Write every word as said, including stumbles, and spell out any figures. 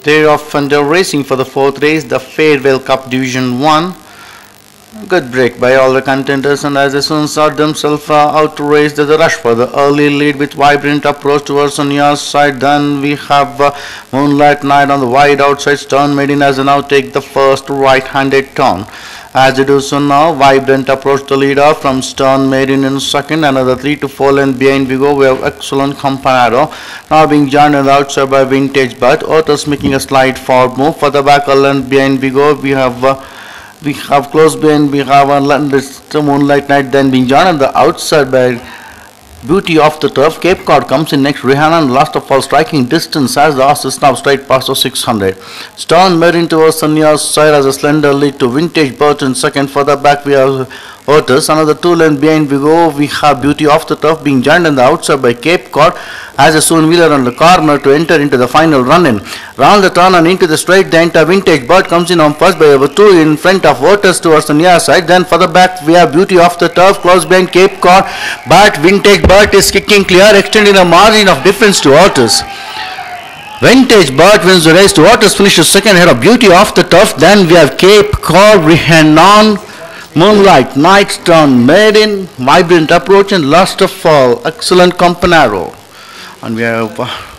They're off and they're racing for the fourth race, the Farewell Cup Division one. Good break by all the contenders, and as they soon sort themselves uh, out to race, there's a rush for the early lead with vibrant approach towards on your side. Then we have uh, Moonlight Night on the wide outside. Stern Maiden as they now take the first right-handed turn. As they do so now, Vibrant approach the leader from Stern Maiden in second. Another three to four length behind we go. We have Excellent Campanaro now being joined on the outside by Vintage But. Otis making a slight forward move. For the back a length behind we go. We have uh, we have close behind. We have a length Moonlight Night then being joined on the outside by Beauty of the Turf. Cape Cod comes in next. Rihanna and last of all striking distance as the horse is now straight past the six hundred. Stern Maiden towards the near side as a slender lead to Vintage Bird in second. Further back we have Otis. Another two length behind we go. We have Beauty of the Turf being joined on the outside by Cape Cod as a soon wheeler on the corner to enter into the final run-in. Round the turn and into the straight, the enter Vintage Bird comes in on first by over two in front of Otis towards the near side. Then further back we have Beauty of the Turf close behind Cape Cod, but Vintage Bird is kicking clear, extending a margin of difference to Otis. Vintage Bird wins the race to Otis, finishes second ahead of Beauty of the Turf. Then we have Cape Cod, Rihanna, Moonlight Night, Stern Maiden, Vibrant Approach, and last of all Excellent Campanaro. And we have